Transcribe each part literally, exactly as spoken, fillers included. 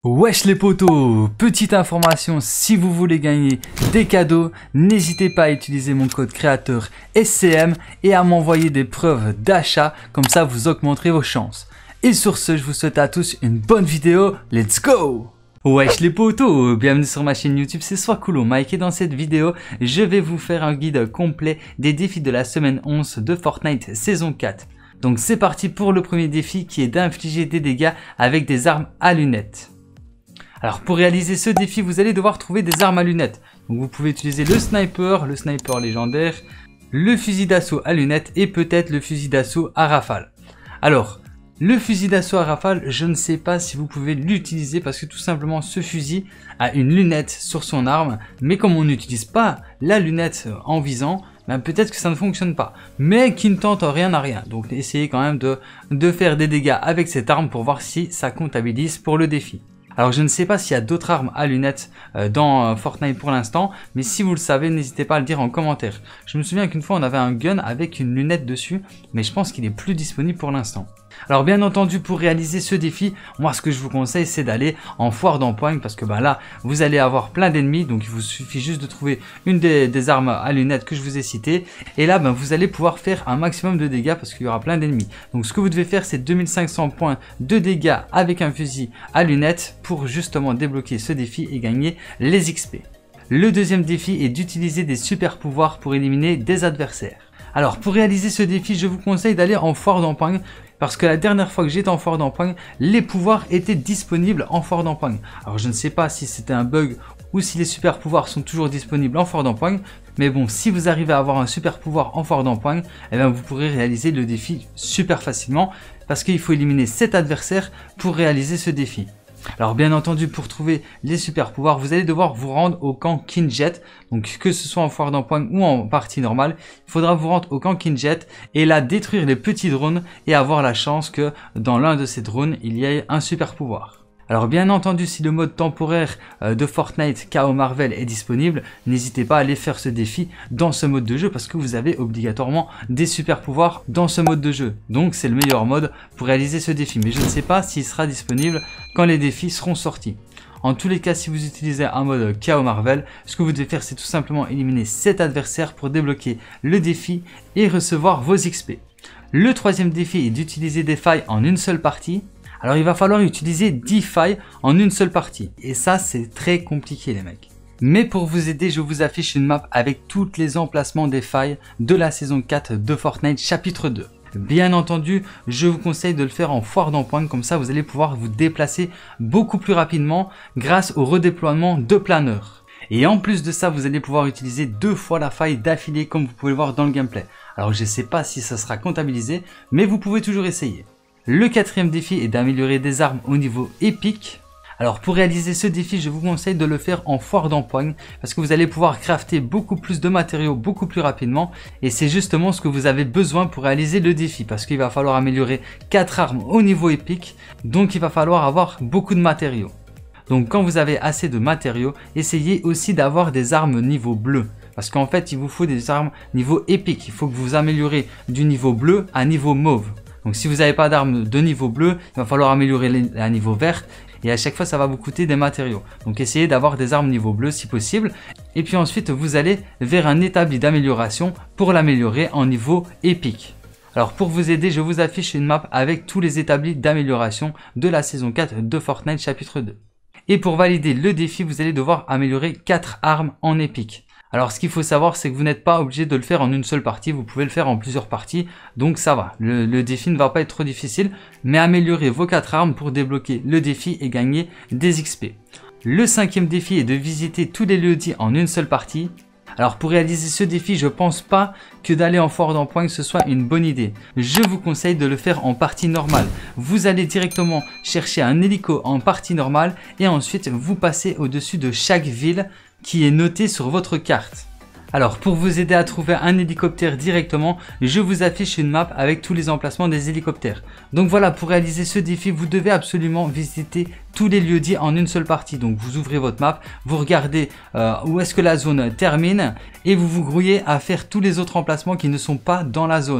Wesh les potos, petite information, si vous voulez gagner des cadeaux, n'hésitez pas à utiliser mon code créateur S C M et à m'envoyer des preuves d'achat, comme ça vous augmenterez vos chances. Et sur ce, je vous souhaite à tous une bonne vidéo, let's go! Wesh les potos, bienvenue sur ma chaîne YouTube, c'est Swakulo Mike et dans cette vidéo, je vais vous faire un guide complet des défis de la semaine onze de Fortnite saison quatre. Donc c'est parti pour le premier défi qui est d'infliger des dégâts avec des armes à lunettes. Alors pour réaliser ce défi, vous allez devoir trouver des armes à lunettes. Donc vous pouvez utiliser le sniper, le sniper légendaire, le fusil d'assaut à lunettes et peut-être le fusil d'assaut à rafale. Alors, le fusil d'assaut à rafale, je ne sais pas si vous pouvez l'utiliser parce que tout simplement ce fusil a une lunette sur son arme. Mais comme on n'utilise pas la lunette en visant, ben peut-être que ça ne fonctionne pas. Mais qui ne tente rien à rien. Donc essayez quand même de, de faire des dégâts avec cette arme pour voir si ça comptabilise pour le défi. Alors je ne sais pas s'il y a d'autres armes à lunettes euh, dans euh, Fortnite pour l'instant, mais si vous le savez, n'hésitez pas à le dire en commentaire. Je me souviens qu'une fois on avait un gun avec une lunette dessus, mais je pense qu'il est plus disponible pour l'instant. Alors bien entendu, pour réaliser ce défi, moi ce que je vous conseille c'est d'aller en foire d'empoigne parce que bah, là vous allez avoir plein d'ennemis, donc il vous suffit juste de trouver une des, des armes à lunettes que je vous ai citées et là bah, vous allez pouvoir faire un maximum de dégâts parce qu'il y aura plein d'ennemis. Donc ce que vous devez faire c'est deux mille cinq cents points de dégâts avec un fusil à lunettes pour justement débloquer ce défi et gagner les X P. Le deuxième défi est d'utiliser des super pouvoirs pour éliminer des adversaires. Alors pour réaliser ce défi, je vous conseille d'aller en foire d'empoigne parce que la dernière fois que j'étais en foire d'empoigne, les pouvoirs étaient disponibles en foire d'empoigne. Alors je ne sais pas si c'était un bug ou si les super pouvoirs sont toujours disponibles en foire d'empoigne, mais bon, si vous arrivez à avoir un super pouvoir en foire d'empoigne, eh bien vous pourrez réaliser le défi super facilement parce qu'il faut éliminer sept adversaires pour réaliser ce défi. Alors bien entendu, pour trouver les super pouvoirs, vous allez devoir vous rendre au camp Kinjet. Donc que ce soit en foire d'empoigne ou en partie normale, il faudra vous rendre au camp Kinjet et là détruire les petits drones et avoir la chance que dans l'un de ces drones, il y ait un super pouvoir. Alors bien entendu, si le mode temporaire de Fortnite K O Marvel est disponible, n'hésitez pas à aller faire ce défi dans ce mode de jeu parce que vous avez obligatoirement des super pouvoirs dans ce mode de jeu. Donc c'est le meilleur mode pour réaliser ce défi, mais je ne sais pas s'il sera disponible quand les défis seront sortis. En tous les cas, si vous utilisez un mode K O Marvel, ce que vous devez faire c'est tout simplement éliminer sept adversaires pour débloquer le défi et recevoir vos X P. Le troisième défi est d'utiliser des failles en une seule partie. Alors il va falloir utiliser dix failles en une seule partie. Et ça c'est très compliqué les mecs. Mais pour vous aider, je vous affiche une map avec tous les emplacements des failles de la saison quatre de Fortnite chapitre deux. Bien entendu, je vous conseille de le faire en foire d'empoigne, comme ça vous allez pouvoir vous déplacer beaucoup plus rapidement grâce au redéploiement de planeurs. Et en plus de ça, vous allez pouvoir utiliser deux fois la faille d'affilée comme vous pouvez le voir dans le gameplay. Alors je ne sais pas si ça sera comptabilisé, mais vous pouvez toujours essayer. Le quatrième défi est d'améliorer des armes au niveau épique. Alors pour réaliser ce défi, je vous conseille de le faire en foire d'empoigne parce que vous allez pouvoir crafter beaucoup plus de matériaux beaucoup plus rapidement et c'est justement ce que vous avez besoin pour réaliser le défi parce qu'il va falloir améliorer quatre armes au niveau épique, donc il va falloir avoir beaucoup de matériaux. Donc quand vous avez assez de matériaux, essayez aussi d'avoir des armes niveau bleu. Parce qu'en fait, il vous faut des armes niveau épique. Il faut que vous améliorez du niveau bleu à niveau mauve. Donc si vous n'avez pas d'armes de niveau bleu, il va falloir améliorer les à niveau vert et à chaque fois ça va vous coûter des matériaux. Donc essayez d'avoir des armes niveau bleu si possible et puis ensuite vous allez vers un établi d'amélioration pour l'améliorer en niveau épique. Alors pour vous aider, je vous affiche une map avec tous les établis d'amélioration de la saison quatre de Fortnite chapitre deux. Et pour valider le défi, vous allez devoir améliorer quatre armes en épique. Alors ce qu'il faut savoir c'est que vous n'êtes pas obligé de le faire en une seule partie, vous pouvez le faire en plusieurs parties, donc ça va, le, le défi ne va pas être trop difficile, mais améliorez vos quatre armes pour débloquer le défi et gagner des X P. Le cinquième défi est de visiter tous les lieux dits en une seule partie. Alors pour réaliser ce défi, je pense pas que d'aller en foire d'empoigne ce soit une bonne idée. Je vous conseille de le faire en partie normale. Vous allez directement chercher un hélico en partie normale et ensuite vous passez au-dessus de chaque ville qui est notée sur votre carte. Alors pour vous aider à trouver un hélicoptère directement, je vous affiche une map avec tous les emplacements des hélicoptères. Donc voilà, pour réaliser ce défi, vous devez absolument visiter tous les lieux dits en une seule partie. Donc vous ouvrez votre map, vous regardez euh, où est-ce que la zone termine et vous vous grouillez à faire tous les autres emplacements qui ne sont pas dans la zone.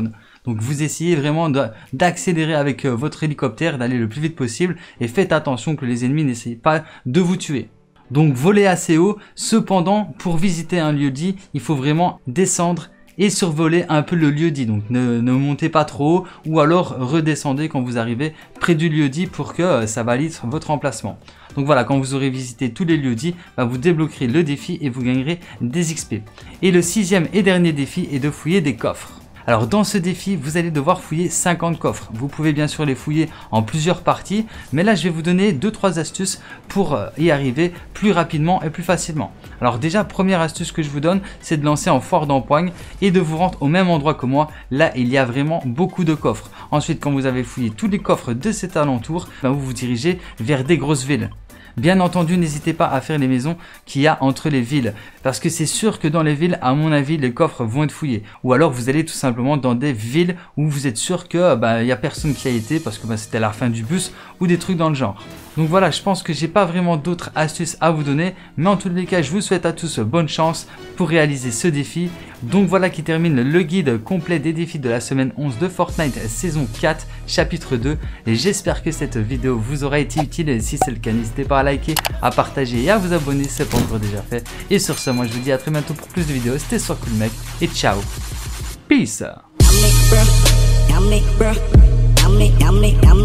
Donc vous essayez vraiment d'accélérer avec euh, votre hélicoptère, d'aller le plus vite possible et faites attention que les ennemis n'essayent pas de vous tuer. Donc voler assez haut, cependant pour visiter un lieu-dit, il faut vraiment descendre et survoler un peu le lieu-dit. Donc ne, ne montez pas trop haut ou alors redescendez quand vous arrivez près du lieu-dit pour que euh, ça valide votre emplacement. Donc voilà, quand vous aurez visité tous les lieux-dits, bah, vous débloquerez le défi et vous gagnerez des X P. Et le sixième et dernier défi est de fouiller des coffres. Alors dans ce défi, vous allez devoir fouiller cinquante coffres. Vous pouvez bien sûr les fouiller en plusieurs parties, mais là je vais vous donner deux trois astuces pour y arriver plus rapidement et plus facilement. Alors déjà, première astuce que je vous donne, c'est de lancer en foire d'empoigne et de vous rendre au même endroit que moi. Là, il y a vraiment beaucoup de coffres. Ensuite, quand vous avez fouillé tous les coffres de cet alentour, bah, vous vous dirigez vers des grosses villes. Bien entendu, n'hésitez pas à faire les maisons qu'il y a entre les villes, parce que c'est sûr que dans les villes, à mon avis, les coffres vont être fouillés. Ou alors vous allez tout simplement dans des villes où vous êtes sûr que bah, y a personne qui a été parce que bah, c'était la fin du bus ou des trucs dans le genre. Donc voilà, je pense que j'ai pas vraiment d'autres astuces à vous donner, mais en tous les cas, je vous souhaite à tous bonne chance pour réaliser ce défi. Donc voilà qui termine le guide complet des défis de la semaine onze de Fortnite saison quatre chapitre deux, et j'espère que cette vidéo vous aura été utile, et si c'est le cas, n'hésitez pas à liker, à partager et à vous abonner si ce n'est pas encore déjà fait. Et sur ce, moi je vous dis à très bientôt pour plus de vidéos. C'était SoiCoolMec et ciao, peace.